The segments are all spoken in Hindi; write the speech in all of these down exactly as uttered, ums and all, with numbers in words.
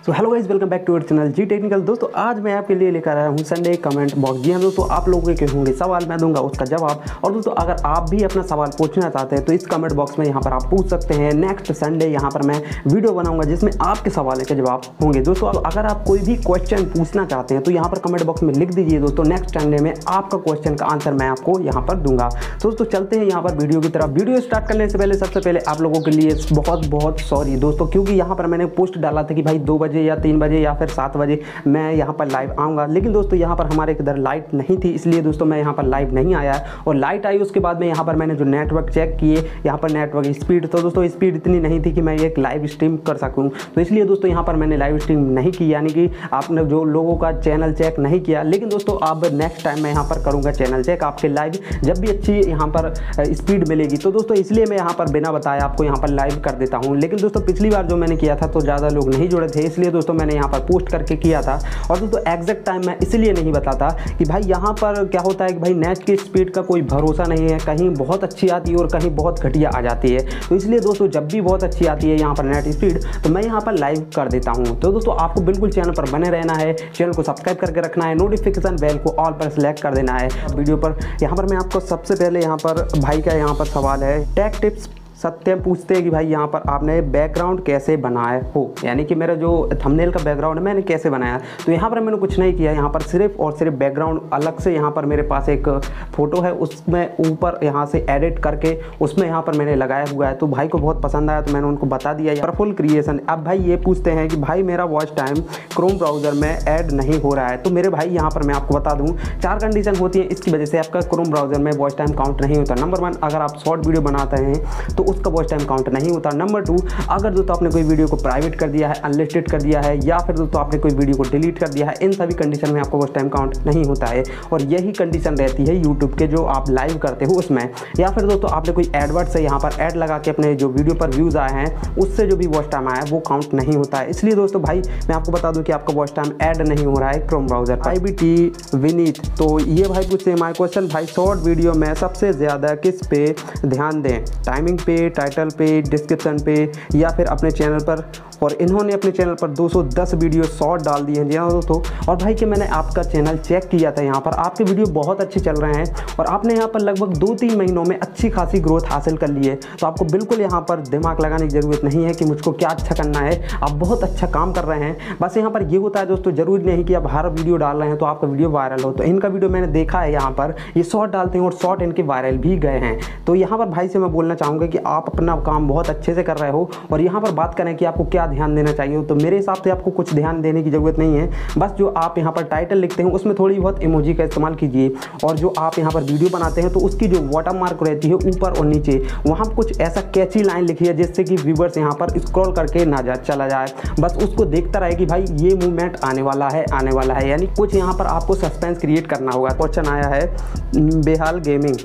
So hello guys, welcome back to our channel G Technical. दोस्तों आज मैं आपके लिए लेकर आया हूँ संडे कमेंट बॉक्स। जी हाँ दोस्तों, आप लोगों के होंगे सवाल, मैं दूंगा उसका जवाब। और दोस्तों अगर आप भी अपना सवाल पूछना चाहते हैं तो इस कमेंट बॉक्स में यहाँ पर आप पूछ सकते हैं। नेक्स्ट संडे यहाँ पर मैं वीडियो बनाऊंगा जिसमें आपके सवाल के जवाब होंगे। दोस्तों अगर आप कोई भी क्वेश्चन पूछना चाहते हैं तो यहाँ पर कमेंट बॉक्स में लिख दीजिए दोस्तों। नेक्स्ट संडे में आपका क्वेश्चन का आंसर मैं आपको यहाँ पर दूंगा। तो दोस्तों चलते हैं यहाँ पर वीडियो की तरफ। वीडियो स्टार्ट करने से पहले सबसे पहले आप लोगों के लिए बहुत बहुत सॉरी दोस्तों, क्योंकि यहाँ पर मैंने पोस्ट डाला था कि भाई दो बजे या तीन बजे या फिर सात बजे मैं यहाँ पर लाइव आऊँगा, लेकिन दोस्तों यहाँ पर हमारे इधर लाइट नहीं थी, इसलिए दोस्तों मैं यहाँ पर लाइव नहीं आया। और लाइट आई उसके बाद में यहाँ पर मैंने जो नेटवर्क चेक किए, यहाँ पर नेटवर्क स्पीड, तो दोस्तों स्पीड इतनी नहीं थी कि मैं एक लाइव स्ट्रीम कर सकूँ। तो इसलिए दोस्तों यहाँ पर मैंने लाइव स्ट्रीम नहीं की, यानी कि आपने जो लोगों का चैनल चेक नहीं किया। लेकिन दोस्तों अब नेक्स्ट टाइम मैं यहाँ पर करूँगा चैनल चेक आपके लाइव, जब भी अच्छी यहाँ पर स्पीड मिलेगी। तो दोस्तों इसलिए मैं यहाँ पर बिना बताए आपको यहाँ पर लाइव कर देता हूँ। लेकिन दोस्तों पिछली बार जो मैंने किया था तो ज़्यादा लोग नहीं जुड़े थे, इसलिए दोस्तों मैंने यहाँ पर पोस्ट करके किया था। और दोस्तों एग्जैक्ट टाइम मैं इसलिए नहीं बताता कि भाई यहाँ पर क्या होता है कि भाई नेट की स्पीड का कोई भरोसा नहीं है, कहीं बहुत अच्छी आती है और कहीं बहुत घटिया आ जाती है। तो इसलिए दोस्तों जब भी बहुत अच्छी आती है यहाँ पर नेट स्पीड तो मैं यहाँ पर लाइव कर देता हूँ। तो दोस्तों आपको बिल्कुल चैनल पर बने रहना है, चैनल को सब्सक्राइब करके रखना है, नोटिफिकेशन बेल को ऑल पर सेलेक्ट कर देना है। वीडियो पर यहाँ पर मैं आपको सबसे पहले यहाँ पर भाई का यहाँ पर सवाल है, टेक टिप्स सत्य पूछते हैं कि भाई यहाँ पर आपने बैकग्राउंड कैसे बनाए हो, यानी कि मेरा जो थंबनेल का बैकग्राउंड है मैंने कैसे बनाया। तो यहाँ पर मैंने कुछ नहीं किया, यहाँ पर सिर्फ और सिर्फ बैकग्राउंड अलग से यहाँ पर मेरे पास एक फ़ोटो है, उसमें ऊपर यहाँ से एडिट करके उसमें यहाँ पर मैंने लगाया हुआ है। तो भाई को बहुत पसंद आया तो मैंने उनको बता दिया यार फुल क्रिएशन। अब भाई ये पूछते हैं कि भाई मेरा वॉच टाइम क्रोम ब्राउज़र में ऐड नहीं हो रहा है। तो मेरे भाई यहाँ पर मैं आपको बता दूँ चार कंडीशन होती है इसकी वजह से आपका क्रोम ब्राउज़र में वॉच टाइम काउंट नहीं होता। नंबर वन, अगर आप शॉर्ट वीडियो बनाते हैं तो उसका वॉच टाइम काउंट नहीं होता। नंबर टू, अगर दोस्तों आपने कोई वीडियो को प्राइवेट कर दिया है, अनलिस्टेड कर दिया है, या फिर दोस्तों आपने कोई वीडियो को डिलीट कर दिया है, इन सभी कंडीशन में आपको वॉच टाइम काउंट नहीं होता है। और यही कंडीशन रहती है यूट्यूब के जो आप लाइव करते हो उसमें, या फिर दोस्तों आपने कोई एडवर्ड से यहाँ पर ऐड लगा के अपने जो वीडियो पर व्यूज़ आए हैं उससे जो भी वॉच टाइम आया है वो काउंट नहीं होता है। इसलिए दोस्तों भाई मैं आपको बता दूं कि आपका वॉच टाइम ऐड नहीं हो रहा है Chrome browser. I B T Vineet, तो ये भाई पूछते हैं माय क्वेश्चन, भाई शॉर्ट वीडियो में सबसे ज़्यादा किस पे ध्यान दें, टाइमिंग पे, टाइटल पे, डिस्क्रिप्शन पे, या फिर अपने चैनल पर। और इन्होंने अपने चैनल पर दो सौ दस वीडियो शॉर्ट डाल दिए हैं जी हाँ दोस्तों। और भाई कि मैंने आपका चैनल चेक किया था, यहाँ पर आपके वीडियो बहुत अच्छे चल रहे हैं और आपने यहाँ पर लगभग दो तीन महीनों में अच्छी खासी ग्रोथ हासिल कर ली है। तो आपको बिल्कुल यहाँ पर दिमाग लगाने की ज़रूरत नहीं है कि मुझको क्या अच्छा करना है, आप बहुत अच्छा काम कर रहे हैं। बस यहाँ पर ये होता है दोस्तों, ज़रूरी नहीं कि आप हर वीडियो डाल रहे हैं तो आपका वीडियो वायरल हो। तो इनका वीडियो मैंने देखा है, यहाँ पर ये शॉर्ट डालते हैं और शॉर्ट इनके वायरल भी गए हैं। तो यहाँ पर भाई से मैं बोलना चाहूँगा कि आप अपना काम बहुत अच्छे से कर रहे हो। और यहाँ पर बात करें कि आपको क्या ध्यान देना चाहिए, तो मेरे हिसाब से आपको कुछ ध्यान देने की ज़रूरत नहीं है। बस जो आप यहाँ पर टाइटल लिखते हैं उसमें थोड़ी बहुत इमोजी का इस्तेमाल कीजिए। और जो आप यहाँ पर वीडियो बनाते हैं तो उसकी जो वाटर मार्क रहती है ऊपर और नीचे, वहाँ कुछ ऐसा कैची लाइन लिखिए जिससे कि व्यूवर्स यहाँ पर स्क्रॉल करके ना जा चला जाए, बस उसको देखता रहे कि भाई ये मूवमेंट आने वाला है आने वाला है यानी कुछ यहाँ पर आपको सस्पेंस क्रिएट करना होगा। क्वेश्चन आया है बेहाल गेमिंग,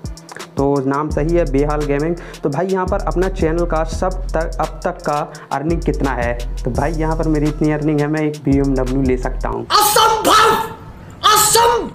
तो नाम सही है बेहाल गेमिंग। तो भाई यहाँ पर अपना चैनल का सब तक अब तक का अर्निंग कितना है, तो भाई यहाँ पर मेरी इतनी अर्निंग है मैं एक बी एम डब्ल्यू ले सकता हूँ। असंभव असंभव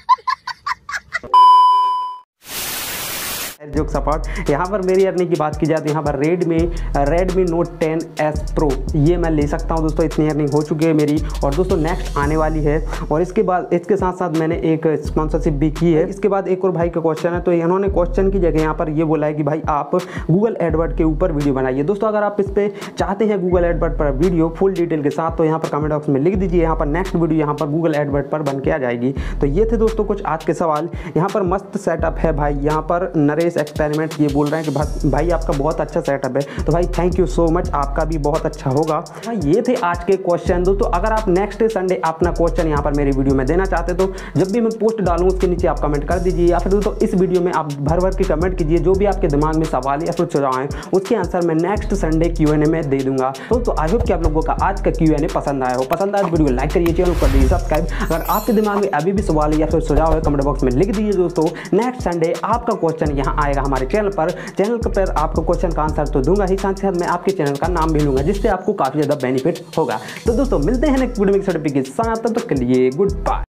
जोक सपोर्ट। यहाँ पर मेरी अर्निंग की बात की जाए तो यहाँ पर Redmi Redmi Note ten S Pro ये मैं ले सकता हूँ दोस्तों, इतनी अर्निंग हो चुकी है मेरी। और दोस्तों नेक्स्ट आने वाली है। और इसके बाद इसके साथ साथ मैंने एक स्पॉन्सरशिप भी की है। इसके बाद एक और भाई का क्वेश्चन है, तो इन्होंने क्वेश्चन की जगह यहाँ पर ये बोला है कि भाई आप गूगल एडवर्ड के ऊपर वीडियो बनाइए। दोस्तों अगर आप इस पर चाहते हैं गूगल एडवर्ड पर वीडियो फुल डिटेल के साथ तो यहाँ पर कमेंट बॉक्स में लिख दीजिए, यहाँ पर नेक्स्ट वीडियो यहाँ पर गूगल एडवर्ड पर बन के आ जाएगी। तो ये थे दोस्तों कुछ आज के सवाल। यहाँ पर मस्त सेटअप है भाई, यहाँ पर नरेश एक्सपेरिमेंट ये बोल रहे हैं कि भाई आपका बहुत अच्छा सेटअप है। तो भाई थैंक यू सो मच, आपका भी बहुत अच्छा होगा। भाई ये थे आज के क्वेश्चन दोस्तों। अगर आप नेक्स्ट संडे अपना क्वेश्चन यहाँ पर मेरी वीडियो में देना चाहते तो जब भी मैं पोस्ट डालूं उसके नीचे आप कमेंट कर दीजिए, या फिर दोस्तों इस वीडियो में आप भर भर के कमेंट कीजिए जो भी आपके दिमाग में सवाल या फिर सुझाव हैं उसके आंसर मैं next Sunday Q and A में दे दूंगा। तो, तो आई होप कि आप लोगों का आज का क्यू एन ए पसंद आया हो। पसंद आया तो वीडियो लाइक करिए, चैनल कर दीजिए सब्सक्राइब। अगर आपके दिमाग में अभी भी सवाल है या फिर सुझाव है कमेंट बॉक्स में लिख दीजिए दोस्तों। नेक्स्ट संडे आपका क्वेश्चन यहाँ आएगा हमारे चैनल पर। चैनल पर आपको क्वेश्चन का आंसर तो दूंगा ही, साथ ही साथ मैं आपके चैनल का नाम भी लूंगा जिससे आपको काफी ज्यादा बेनिफिट होगा। तो दोस्तों मिलते हैं नेक्स्ट वीडियो में एक सर्टिफिकेट के साथ, तब तक के लिए गुड बाय।